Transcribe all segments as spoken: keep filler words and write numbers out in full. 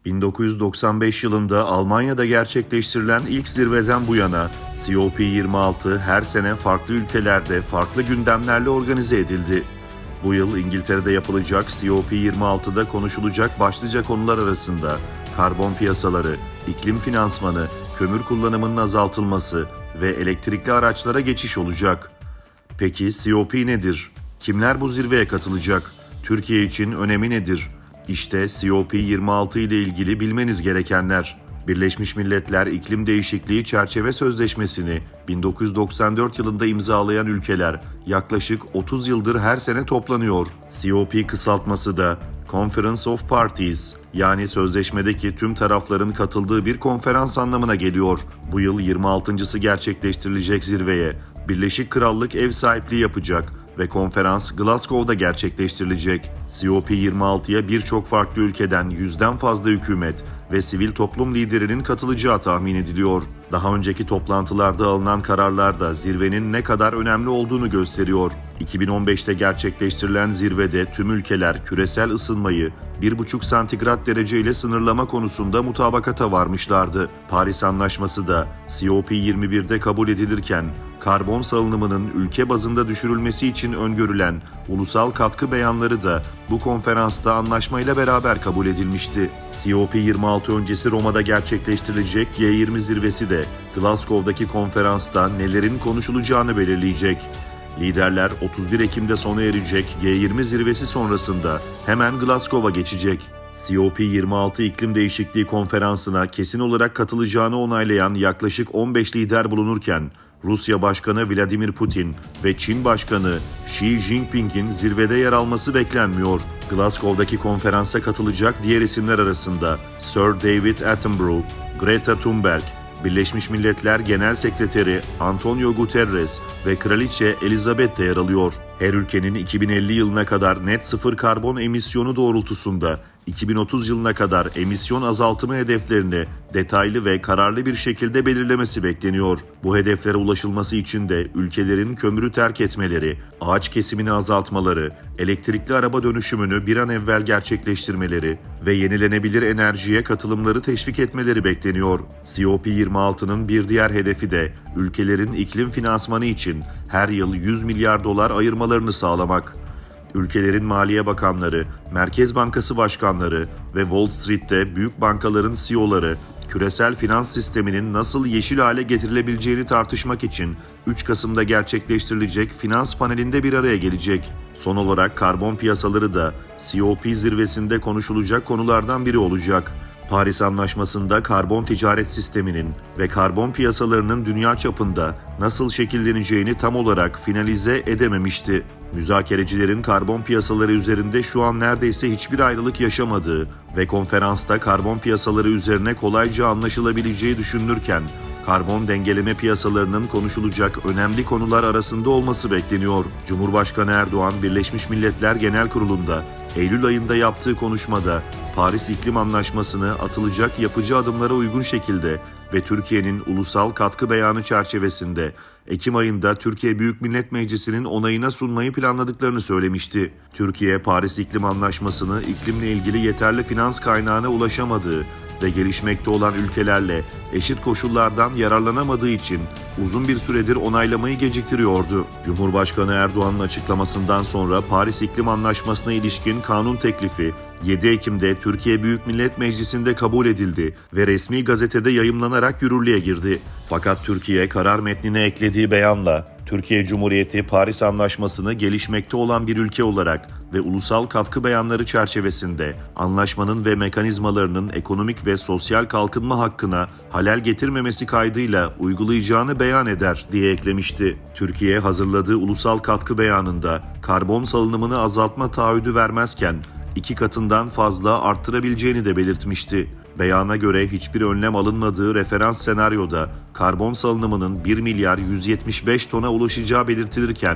bin dokuz yüz doksan beş yılında Almanya'da gerçekleştirilen ilk zirveden bu yana C O P yirmi altı her sene farklı ülkelerde farklı gündemlerle organize edildi. Bu yıl İngiltere'de yapılacak C O P yirmi altıda konuşulacak başlıca konular arasında karbon piyasaları, iklim finansmanı, kömür kullanımının azaltılması ve elektrikli araçlara geçiş olacak. Peki C O P nedir? Kimler bu zirveye katılacak? Türkiye için önemi nedir? İşte C O P yirmi altı ile ilgili bilmeniz gerekenler. Birleşmiş Milletler İklim Değişikliği Çerçeve Sözleşmesi'ni bin dokuz yüz doksan dört yılında imzalayan ülkeler yaklaşık otuz yıldır her sene toplanıyor. C O P kısaltması da Conference of Parties, yani sözleşmedeki tüm tarafların katıldığı bir konferans anlamına geliyor. Bu yıl yirmi altıncısı gerçekleştirilecek zirveye Birleşik Krallık ev sahipliği yapacak ve konferans Glasgow'da gerçekleştirilecek. C O P yirmi altıya birçok farklı ülkeden yüzden fazla hükümet ve sivil toplum liderinin katılacağı tahmin ediliyor. Daha önceki toplantılarda alınan kararlar da zirvenin ne kadar önemli olduğunu gösteriyor. iki bin on beşte gerçekleştirilen zirvede tüm ülkeler küresel ısınmayı bir buçuk santigrat derece ile sınırlama konusunda mutabakata varmışlardı. Paris Anlaşması da C O P yirmi birde kabul edilirken karbon salınımının ülke bazında düşürülmesi için öngörülen ulusal katkı beyanları da bu konferansta anlaşmayla beraber kabul edilmişti. C O P yirmi altı öncesi Roma'da gerçekleştirilecek G yirmi zirvesi de Glasgow'daki konferansta nelerin konuşulacağını belirleyecek. Liderler otuz bir Ekim'de sona erecek G yirmi zirvesi sonrasında hemen Glasgow'a geçecek. C O P yirmi altı İklim Değişikliği Konferansı'na kesin olarak katılacağını onaylayan yaklaşık on beş lider bulunurken, Rusya Başkanı Vladimir Putin ve Çin Başkanı Xi Jinping'in zirvede yer alması beklenmiyor. Glasgow'daki konferansa katılacak diğer isimler arasında Sir David Attenborough, Greta Thunberg, Birleşmiş Milletler Genel Sekreteri Antonio Guterres ve Kraliçe Elizabeth de yer alıyor. Her ülkenin iki bin elli yılına kadar net sıfır karbon emisyonu doğrultusunda iki bin otuz yılına kadar emisyon azaltımı hedeflerini detaylı ve kararlı bir şekilde belirlemesi bekleniyor. Bu hedeflere ulaşılması için de ülkelerin kömürü terk etmeleri, ağaç kesimini azaltmaları, elektrikli araba dönüşümünü bir an evvel gerçekleştirmeleri ve yenilenebilir enerjiye katılımları teşvik etmeleri bekleniyor. C O P yirmi altının bir diğer hedefi de ülkelerin iklim finansmanı için her yıl yüz milyar dolar ayırmalarını sağlamak. Ülkelerin maliye bakanları, Merkez Bankası başkanları ve Wall Street'te büyük bankaların C E O'ları küresel finans sisteminin nasıl yeşil hale getirilebileceğini tartışmak için üç Kasım'da gerçekleştirilecek finans panelinde bir araya gelecek. Son olarak karbon piyasaları da C O P zirvesinde konuşulacak konulardan biri olacak. Paris Anlaşması'nda karbon ticaret sisteminin ve karbon piyasalarının dünya çapında nasıl şekilleneceğini tam olarak finalize edememişti. Müzakerecilerin karbon piyasaları üzerinde şu an neredeyse hiçbir ayrılık yaşamadığı ve konferansta karbon piyasaları üzerine kolayca anlaşılabileceği düşünülürken, karbon dengeleme piyasalarının konuşulacak önemli konular arasında olması bekleniyor. Cumhurbaşkanı Erdoğan, Birleşmiş Milletler Genel Kurulu'nda Eylül ayında yaptığı konuşmada Paris İklim Anlaşması'nı atılacak yapıcı adımlara uygun şekilde ve Türkiye'nin ulusal katkı beyanı çerçevesinde Ekim ayında Türkiye Büyük Millet Meclisi'nin onayına sunmayı planladıklarını söylemişti. Türkiye, Paris İklim Anlaşması'nı iklimle ilgili yeterli finans kaynağına ulaşamadığı ve gelişmekte olan ülkelerle eşit koşullardan yararlanamadığı için uzun bir süredir onaylamayı geciktiriyordu. Cumhurbaşkanı Erdoğan'ın açıklamasından sonra Paris İklim Anlaşması'na ilişkin kanun teklifi yedi Ekim'de Türkiye Büyük Millet Meclisi'nde kabul edildi ve resmi gazetede yayımlanarak yürürlüğe girdi. Fakat Türkiye karar metnine eklediği beyanla Türkiye Cumhuriyeti Paris Anlaşması'nı gelişmekte olan bir ülke olarak ve ulusal katkı beyanları çerçevesinde anlaşmanın ve mekanizmalarının ekonomik ve sosyal kalkınma hakkına halel getirmemesi kaydıyla uygulayacağını beyan eder diye eklemişti. Türkiye hazırladığı ulusal katkı beyanında karbon salınımını azaltma taahhüdü vermezken iki katından fazla arttırabileceğini de belirtmişti. Beyana göre hiçbir önlem alınmadığı referans senaryoda karbon salınımının bir milyar yüz yetmiş beş tona ulaşacağı belirtilirken,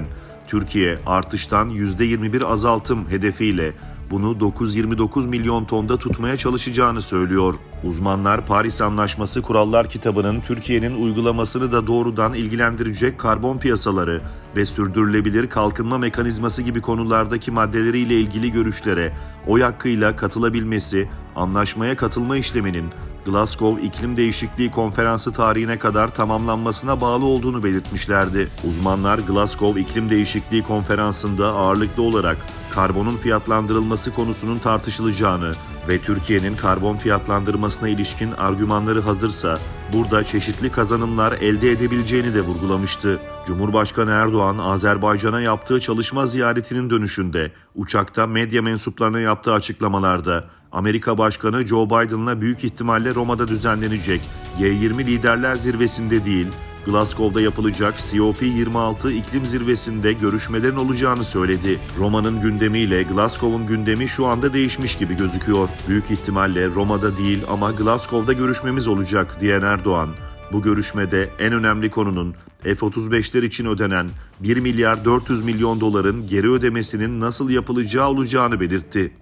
Türkiye artıştan yüzde yirmi bir azaltım hedefiyle bunu dokuz virgül yirmi dokuz milyon tonda tutmaya çalışacağını söylüyor. Uzmanlar Paris Anlaşması Kurallar Kitabı'nın Türkiye'nin uygulamasını da doğrudan ilgilendirecek karbon piyasaları ve sürdürülebilir kalkınma mekanizması gibi konulardaki maddeleriyle ilgili görüşlere oy hakkıyla katılabilmesi, anlaşmaya katılma işleminin Glasgow İklim Değişikliği Konferansı tarihine kadar tamamlanmasına bağlı olduğunu belirtmişlerdi. Uzmanlar Glasgow İklim Değişikliği Konferansı'nda ağırlıklı olarak karbonun fiyatlandırılması konusunun tartışılacağını ve Türkiye'nin karbon fiyatlandırmasına ilişkin argümanları hazırsa burada çeşitli kazanımlar elde edebileceğini de vurgulamıştı. Cumhurbaşkanı Erdoğan, Azerbaycan'a yaptığı çalışma ziyaretinin dönüşünde uçakta medya mensuplarına yaptığı açıklamalarda Amerika Başkanı Joe Biden'la büyük ihtimalle Roma'da düzenlenecek G yirmi Liderler Zirvesi'nde değil, Glasgow'da yapılacak C O P yirmi altı iklim zirvesinde görüşmelerin olacağını söyledi. Roma'nın gündemiyle Glasgow'un gündemi şu anda değişmiş gibi gözüküyor. Büyük ihtimalle Roma'da değil ama Glasgow'da görüşmemiz olacak diyen Erdoğan, bu görüşmede en önemli konunun F otuz beşler için ödenen bir milyar dört yüz milyon doların geri ödemesinin nasıl yapılacağı olacağını belirtti.